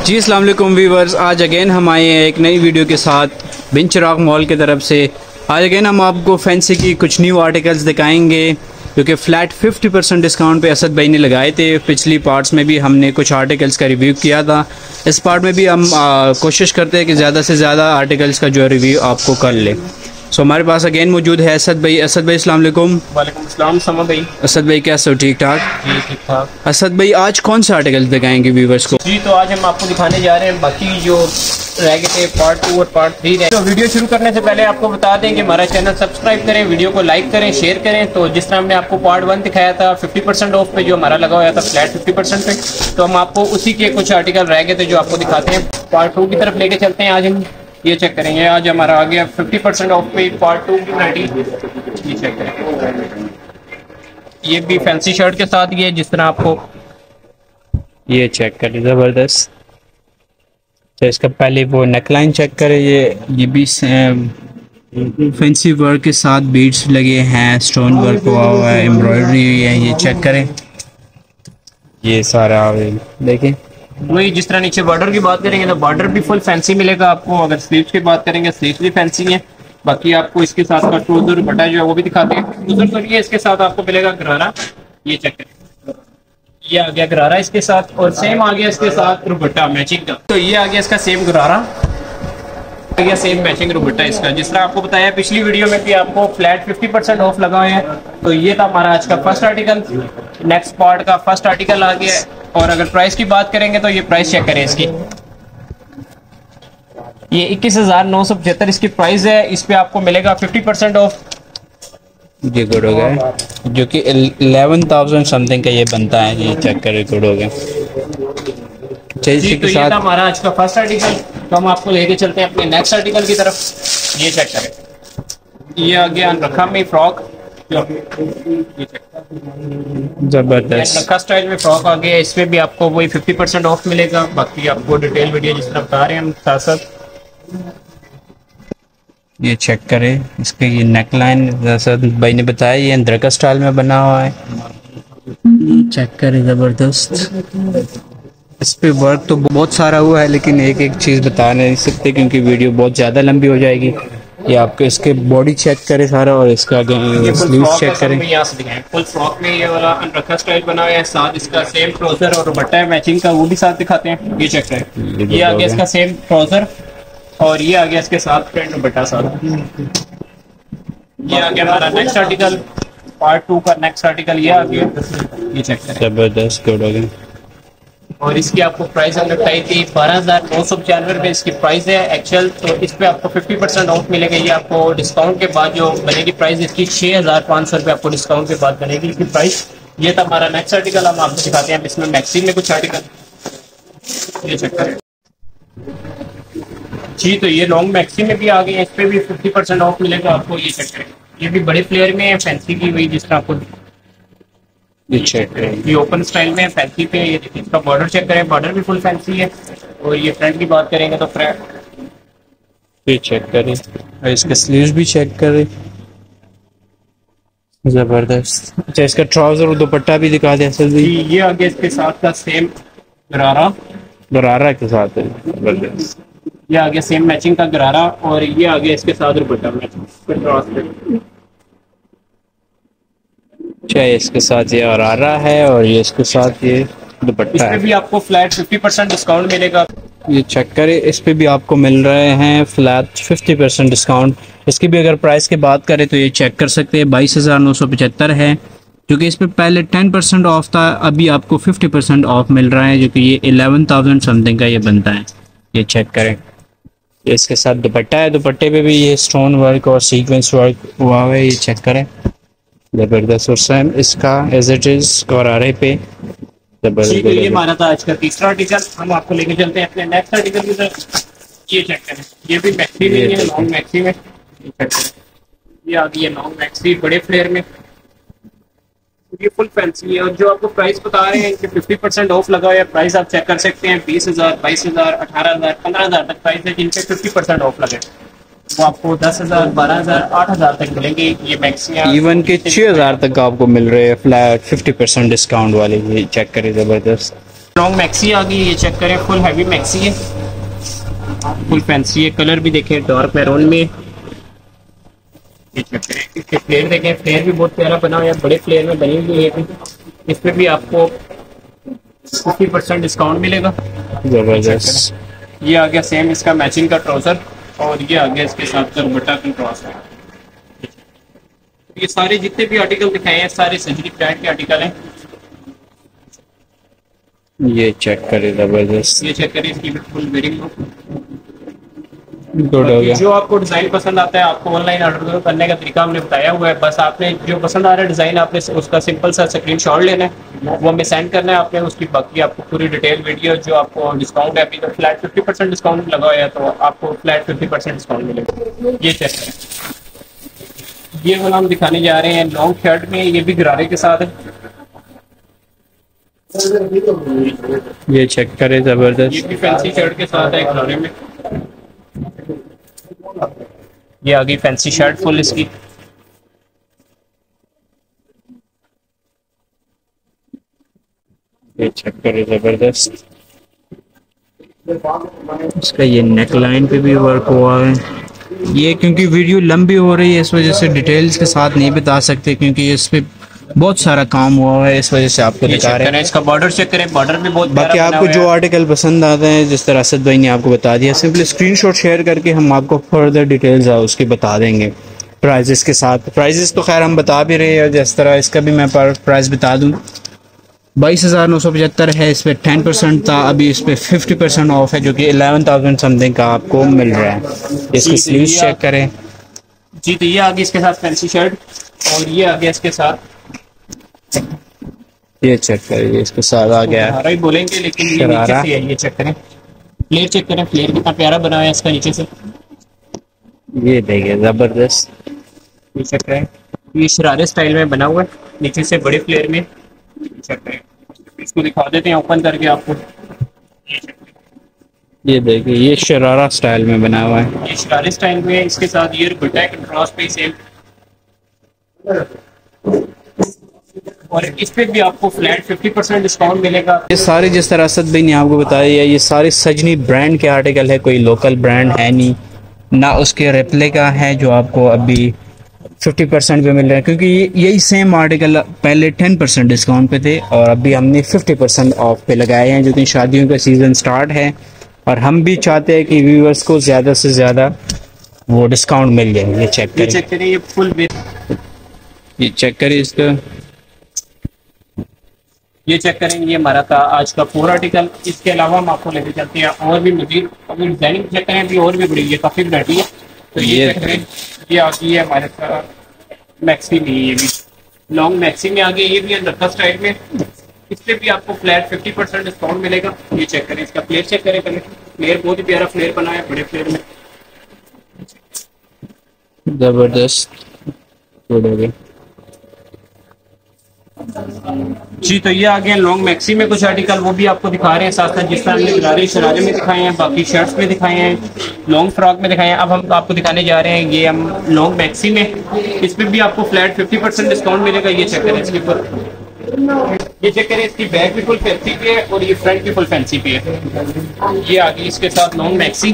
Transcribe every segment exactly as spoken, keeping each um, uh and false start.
जी अस्सलाम वालेकुम व्यूवर्स, आज अगेन हम आए हैं एक नई वीडियो के साथ बिन चिराग मॉल की तरफ से। आज अगेन हम आपको फैंसी की कुछ न्यू आर्टिकल्स दिखाएंगे जो कि फ़्लैट फिफ्टी परसेंट डिस्काउंट पे असद भाई ने लगाए थे। पिछली पार्ट्स में भी हमने कुछ आर्टिकल्स का रिव्यू किया था। इस पार्ट में भी हम आ, कोशिश करते हैं कि ज़्यादा से ज़्यादा आर्टिकल्स का जो रिव्यू आपको कर ले। सो हमारे पास अगेन मौजूद है असद भाई। असद भाई अस्सलाम वालेकुम। वालेकुम अस्सलाम समा भाई। असद भाई कैसे हो? ठीक ठाक जी ठीक ठाक। असद भाई आज कौन सा आर्टिकल दिखाएंगे व्यूवर्स को? जी तो आज हम आपको दिखाने जा रहे हैं बाकी जो रह गए थे पार्ट टू और पार्ट थ्री रहे। तो वीडियो शुरू करने से पहले आपको बता दें कि हमारा चैनल सब्सक्राइब करें, वीडियो को लाइक करें, शेयर करें। तो जिस तरह हमने आपको पार्ट वन दिखाया था फिफ्टी परसेंट ऑफ पे जो हमारा लगा हुआ था फ्लैट फिफ्टी परसेंट पे, तो हम आपको उसी के कुछ आर्टिकल रह गए थे जो आपको दिखाते हैं। पार्ट टू की तरफ लेके चलते हैं। आज हम ये चेक करेंगे। आज हमारा आ गया फिफ्टी परसेंट ऑफ पे पार्ट टू की वैरायटी। ये चेक करें, ये भी फैंसी शर्ट के साथ ये जिस तरह आपको ये चेक करें, ज़बरदस्त। तो इसका पहले वो नेकलाइन चेक करें। ये ये भी फैंसी वर्क के साथ बीड्स लगे हैं, स्टोन वर्क हुआ हुआ है, एम्ब्रॉयडरी हुई है। ये चेक करें, ये सारा देखें। वही जिस तरह नीचे बॉर्डर की बात करेंगे तो बॉर्डर भी फुल फैंसी मिलेगा आपको। अगर स्लीव्स की बात करेंगे स्लीव्स भी फैंसी है। बाकी आपको इसके साथ का ट्राउजर बटा जो है वो भी दिखाते हैं। ट्राउजर तो ये इसके साथ आपको मिलेगा गरारा। ये चेक करें, ये आ गया गरारा इसके साथ, और सेम आ गया इसके साथ दुपट्टा मैचिंग का। तो ये आ गया इसका सेम गरारा, आ गया सेम मैचिंग दुपट्टा इसका। जिस तरह आपको बताया पिछली वीडियो में भी आपको फ्लैट फिफ्टी परसेंट ऑफ लगा हुआ है। तो ये था हमारा आज का फर्स्ट आर्टिकल। नेक्स्ट पार्ट का फर्स्ट आर्टिकल आ गया है। और अगर प्राइस की बात करेंगे तो ये प्राइस चेक करें इसकी, ये इक्कीस हजार नौ सौ पचहत्तर इसकी प्राइस है। इस पे आपको मिलेगा फिफ्टी परसेंट ऑफ। ये गुड हो गया, जो कि इलेवन थाउजेंड समथिंग का ये बनता है। ये चेक करें, गुड हो गया। जी तो ये था हमारा आज का फर्स्ट आर्टिकल। तो हम आपको लेके चलते हैं अपने नेक्स्ट आर्टिकल की तरफ। ये चेक करें, ये आ गया अनरखा में फ्रॉक। जबरदस्त अनरखा स्टाइल में फ्रॉक आ गया। इसमें भी आपको वही फिफ्टी परसेंट ऑफ मिलेगा। बाकी आपको डिटेल वीडियो जिस तरह बता रहे हैं हम साथ साथ। ये चेक करें, इसके ये नेकलाइन जैसा भाई ने बताया ये अनरखा स्टाइल में बना हुआ है। चेक करें, जबरदस्त। इस पे वर्क तो बहुत सारा हुआ है, लेकिन एक एक चीज़ बता नहीं सकते क्योंकि वीडियो बहुत ज़्यादा लंबी हो जाएगी। ये आपके इसके बॉडी चेक करें सारा, और इसका स्लीव्स चेक करें। यहाँ से दिखाएं, फुल फ्रॉक में ये वाला अनरखा स्टाइल बना हुआ है। साथ इसका सेम ट्राउजर और दुपट्टा है मैचिंग का, वो भी साथ दिखाते हैं। ये चेक करें, ये आ गया इसका सेम ट्राउजर, और ये आ गया इसके साथ फ्रंट दुपट्टा साथ। ये आ गया हमारा नेक्स्ट आर्टिकल, पार्ट टू का नेक्स्ट आर्टिकल ये आ गया। ये चेक करें, जबरदस्त, गुड हो गया। और इसकी आपको प्राइस हमने बताई थी बारह हजार नौ सौ पचानवे रुपये इसकी प्राइस है एक्चुअल। तो इस पे आपको फिफ्टी परसेंट ऑफ मिलेगा। ये आपको डिस्काउंट के बाद जो बनेगी प्राइस इसकी छः हजार पाँच सौ रुपये आपको डिस्काउंट के बाद बनेगी इसकी प्राइस। ये था हमारा नेक्स्ट आर्टिकल। हम आपको दिखाते हैं इसमें मैक्सी में कुछ आर्टिकल। ये चेक करें जी, तो ये लॉन्ग मैक्सी में भी आ गए हैं। इस पे भी फिफ्टी परसेंट ऑफ मिलेगा आपको। ये चेक करें, ये भी बड़े फ्लेयर में है, फैंसी की हुई जिस तरह आपको ये चेक करें, ये ओपन स्टाइल में फैंसी पे। ये देखिए इसका बॉर्डर चेक करें, बॉर्डर भी फुल फैंसी है। और ये फ्रंट की बात करेंगे तो फ्रंट ये चेक करें, और इसके स्लीव्स भी चेक करें, जबरदस्त। अच्छा, इसका ट्राउजर और दुपट्टा भी दिखा दें सर जी। ये आगे इसके साथ का सेम गरारा, गरारा के साथ है, जबरदस्त। ये आगे सेम मैचिंग का गरारा, और ये आगे इसके साथ दुपट्टा मैचिंग। अच्छा, इसके साथ ये अरारा है और ये इसके साथ ये दुपट्टा है। इस पे भी आपको फ्लैट फिफ्टी परसेंट डिस्काउंट मिलेगा। ये चेक करें, इस पे भी आपको मिल रहे हैं फ्लैट फिफ्टी परसेंट डिस्काउंट। इसकी भी अगर प्राइस की बात करें तो ये चेक कर सकते हैं, बाईस हज़ार नौ सौ पचहत्तर है, जो कि इस पे पहले टेन परसेंट ऑफ था। अभी आपको फिफ्टी परसेंट ऑफ मिल रहा है, जो कि ये इलेवन थाउजेंड समथिंग का ये बनता है। ये चेक करें, ये इसके साथ दुपट्टा है। दुपट्टे पे भी ये स्टोन वर्क और सीक्वेंस वर्क हुआ है। ये चेक करें, जबरदस्त। और सेम इसका एज इट इज गरारे पे जबरदस्त। ये हमारा था आज का तीसरा आर्टिकल। हम आपको लेके चलते हैं अपने नेक्स्ट आर्टिकल की तरफ। ये चेक करें, ये भी मैक्सी में है, लॉन्ग मैक्सी में। ये आ गई है लॉन्ग मैक्सी बड़े फ्लेयर में, ये फुल फैंसी है। और जो आपको प्राइस बता रहे हैं कि फिफ्टी परसेंट ऑफ लगा हुआ है, प्राइस आप चेक कर सकते हैं। बीस हजार बाईस हजार अठारह हजार पंद्रह हजार तक प्राइस है जिन पे फिफ्टी परसेंट ऑफ लगे। वो आपको दस हजार बारह हजार आठ हजार तक मिलेंगे। ये मैक्सिमम इवन के छः हजार तक आपको मिल रहे हैं फ्लैट फिफ्टी परसेंट डिस्काउंट वाले। ये चेक करें, जबरदस्त। लॉन्ग मैक्सी आ गई, ये चेक करें, फुल हैवी मैक्सी है, फुल फैंसी है। कलर भी देखें डार्क मैरून में, ये चेक करें। इसके फ्लेयर देखें, फ्लेयर भी बहुत प्यारा बना हुआ है, बड़े फ्लेयर में बनी हुई है। इस पर भी आपको फिफ्टी परसेंट डिस्काउंट मिलेगा। जबरदस्त। ये आ गया सेम इसका मैचिंग का ट्राउजर, और ये आ गया इसके साथ दुपट्टा कंट्रास्ट है। ये सारे जितने भी आर्टिकल दिखाए हैं सारे सजरी ब्रांड के आर्टिकल हैं। ये चेक करें, जबरदस्त। ये चेक करें, इसकी बिल्कुल वेरिंग गुड हो गया। जो आपको डिजाइन पसंद आता है आपको ऑनलाइन ऑर्डर करने का तरीका हमने बताया हुआ है। बस आपने जो पसंद आ रहा है डिजाइन, आपने उसका सिंपल सा स्क्रीनशॉट लेना है, वो हमें सेंड करना है आपने। उसकी बाकी आपको पूरी डिटेल वीडियो, जो आपको डिस्काउंट है अभी तो फ्लैट फिफ्टी परसेंट डिस्काउंट लगा हुआ है, तो आपको फ्लैट फिफ्टी परसेंट डिस्काउंट मिलेगा। ये चेक करें, ये वाला हम दिखाने जा रहे हैं लॉन्ग शर्ट में, ये भी गरारे के साथ है। ये चेक करें, जबरदस्त। ये भी फैंसी शर्ट के साथ है गरारे में। ये आ गई फैंसी शर्ट फुल इसकी। ये चेक करें, जबरदस्त। इसका ये नेक लाइन पे भी वर्क हुआ है। ये क्योंकि वीडियो लंबी हो रही है इस वजह से डिटेल्स के साथ नहीं बता सकते, क्योंकि इस पे बहुत सारा काम हुआ है, इस वजह से आपको दिखा रहे हैं। इसका बॉर्डर चेक करें, बॉर्डर भी बहुत बाकी आपको जो आर्टिकल पसंद आता है, जिस तरह असद भाई ने आपको बता दिया, सिंपली स्क्रीनशॉट शेयर करके हम आपको फर्दर डिटेल्स उसकी बता देंगे प्राइजेस के साथ। प्राइजेस तो खैर हम बता भी रहे हैं, जिस तरह इसका भी मैं प्राइस बता दूं, बाईस हज़ार नौ सौ पचहत्तर है। इस पर टेन परसेंट था, अभी इस पर फिफ्टी परसेंट ऑफ है, जो कि इलेवन थाउजेंड समथिंग का आपको मिल रहा है। इसकी स्लीव्स चेक करें जी। तो ये आ गई इसके साथ फैंसी शर्ट, और ये आ गया इसके साथ, ये चेक करें, इसके साथ आ गया है बोलेंगे, लेकिन ये नीचे से है। ये चेक करें, फ्लेयर चेक करें, फ्लेयर कितना प्यारा बना है इसका नीचे से। ये देखिए, जबरदस्त। ये चेक करें, ये शरारे स्टाइल में बना हुआ है, नीचे से बड़े फ्लेयर में। चेक करें, इसको दिखा देते हैं ओपन करके आपको। ये देखिए, ये शरारा स्टाइल में बना हुआ है। ये शरारे स्टाइल में, इसके साथ ये दुपट्टा कंट्रास्ट पे सेम, और इस पे भी आपको फ्लैट फिफ्टी परसेंट डिस्काउंट मिलेगा। ये सारे जिस तरह असद भाई ने आपको बताया, ये सारे सजनी ब्रांड के आर्टिकल है, कोई लोकल ब्रांड है नहीं ना, उसके रेप्लिका है जो आपको अभी फिफ्टी परसेंट पे मिल रहे हैं, क्योंकि यही सेम आर्टिकल पहले टेन परसेंट डिस्काउंट पे थे और अभी हमने फिफ्टी परसेंट ऑफ पे लगाए हैं, जो कि शादियों का सीज़न स्टार्ट है और हम भी चाहते हैं कि व्यूअर्स को ज़्यादा से ज़्यादा वो डिस्काउंट मिल जाए। ये चेक करें, ये चेक करें, ये फुल ये चेक करें इसका, ये चेक करें। ये हमारा था आज का फोर आर्टिकल। इसके अलावा हम आपको लेके चलते हैं और भी मजीद, अगर डिजाइनिंग चेक करें अभी और भी बड़ी है, काफ़ी वैरायटी है। तो ये चेक करें, ये आ गई है हमारे पास मैक्सी में, ये भी लॉन्ग मैक्सी में आ गई, ये भी अंदर स्टाइल में। इस पे भी आपको फ्लैट फिफ्टी परसेंट डिस्काउंट मिलेगा। ये चेक करें, इसका फ्लेयर चेक करें पहले। फ्लेयर बहुत ही प्यारा फ्लेयर बना है, बड़े फ्लेयर में, जबरदस्त। जी। तो ये आ गए लॉन्ग मैक्सी में कुछ आर्टिकल, वो भी आपको दिखा रहे हैं साथ साथ, जिस तरह हमने गरारे शरारे में दिखाए हैं, बाकी शर्ट्स में दिखाए हैं, लॉन्ग फ्रॉक में दिखाए हैं। अब हम आपको दिखाने जा रहे हैं ये हम लॉन्ग मैक्सी में, इस पे भी आपको फ्लैट फिफ्टी परसेंट डिस्काउंट मिलेगा। ये चेक करें, इसके ऊपर ये चेक करें, इसकी बैक भी फुल फैंसी पे है और ये फ्रंट भी फुल फैंसी पे है। ये आ गई इसके साथ लॉन्ग मैक्सी।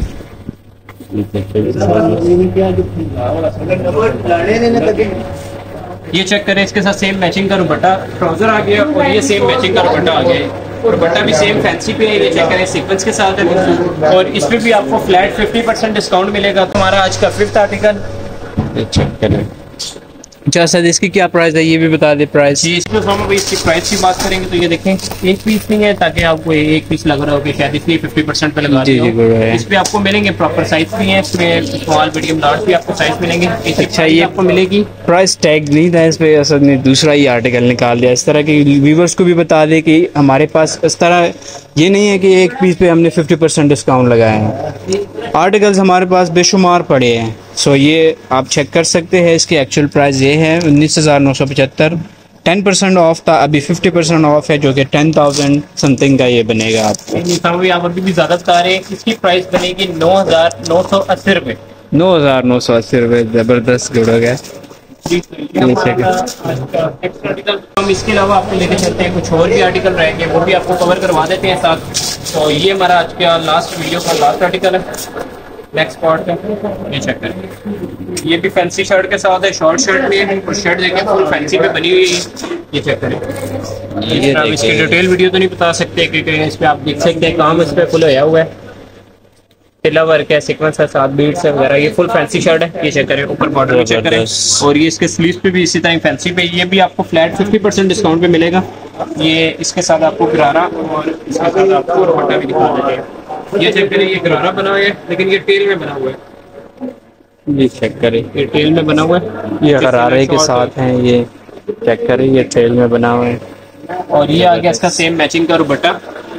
ये चेक करें, इसके साथ सेम मैचिंग का दुपट्टा ट्राउजर आ गया और ये सेम मैचिंग का दुपट्टा आ गया और दुपट्टा भी सेम फैंसी पे है। ये चेक करें, सीक्वेंस के साथ है और इस पे भी आपको फ्लैट फिफ्टी परसेंट डिस्काउंट मिलेगा। तुम्हारा आज का फिफ्थ आर्टिकल, ये चेक करें। अच्छा सर, इसकी क्या प्राइस है ये भी बता दे प्राइस। जी, इसमें हम अभी इसकी प्राइस की बात करेंगे तो ये देखें एक पीस नहीं है, ताकि आपको एक पीस लग रहा हो कि शायद इसलिए फिफ्टी परसेंट पे लगा जी, जी, इस पे आपको मिलेंगे प्रॉपर साइज भी है, इसमें स्मॉल मीडियम लार्ज भी आपको साइज मिलेंगे। अच्छा, ये आपको मिलेगी। प्राइस टैग नहीं था इस पे, असद ने दूसरा ही आर्टिकल निकाल दिया। इस तरह के व्यूवर्स को भी बता दे कि हमारे पास इस तरह ये नहीं है कि एक पीस पे हमने फिफ्टी परसेंट डिस्काउंट लगाया है, आर्टिकल्स हमारे पास बेशुमार पड़े हैं। सो ये आप चेक कर सकते हैं। इसकी एक्चुअल प्राइस ये है उन्नीस हज़ार नौ सौ पचहत्तर, टेन परसेंट ऑफ था, अभी फिफ्टी परसेंट ऑफ है, जो कि टेन थाउजेंड समथिंग का ये बनेगा आपको। भी आप अभी भी ज़्यादा बता रहे हैं, इसकी प्राइस बनेगी नौ हज़ार नौ सौ अस्सी रुपये। नौ हज़ार नौ सौ अस्सी रुपये, ज़बरदस्त गुड़ हो गया। हम इसके अलावा आपको लेके चलते हैं, कुछ और भी आर्टिकल रहेंगे वो भी आपको कवर करवा देते हैं साथ। तो ये हमारा आज का लास्ट वीडियो का लास्ट आर्टिकल है नेक्स्ट पार्ट का, ये चेक करें। ये भी फैंसी शर्ट के साथ है, शॉर्ट शर्ट में है और शर्ट देखें फुल फैंसी पे बनी हुई है, ये चेक करें। ये आप इसकी डिटेल वीडियो तो नहीं बता सकते क्योंकि इस पे आप देख सकते हैं काम इस पे फुल होया हुआ है, टिला वर्क है, सीक्वेंस है, साथ बीट्स है वगैरह। ये फुल फैंसी शर्ट है, ये चेक करें, ऊपर बॉर्डर भी चेक करें। और ये इसके स्लीव्स पे भी इसी तरह फैंसी पे, ये भी आपको फ्लैट फिफ्टी परसेंट डिस्काउंट पे मिलेगा। ये इसके साथ आपको गरारा और इसके साथ आपको दुपट्टा भी दिखा देते हैं। ये चेक करें, ये गरारा बना हुआ है लेकिन ये टेल में बना हुआ है, ये चेक करें, ये टेल में बना हुआ है, ये गरारे के साथ हैं। ये चेक करें, ये टेल में बना हुआ है। और ये आ गया इसका सेम मैचिंग का दुपट्टा।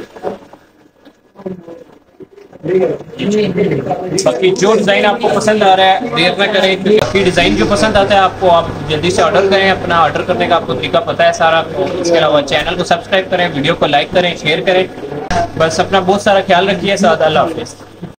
बाकी जो डिजाइन आपको पसंद आ रहा है देर ना करें, बाकी डिजाइन जो पसंद आता है आपको आप जल्दी से ऑर्डर करें। अपना ऑर्डर करने का आपको तरीका पता है सारा। इसके अलावा चैनल को सब्सक्राइब करें, वीडियो को लाइक करें, शेयर करें। बस अपना बहुत सारा ख्याल रखिए, साथ अल्लाह हाफिज़।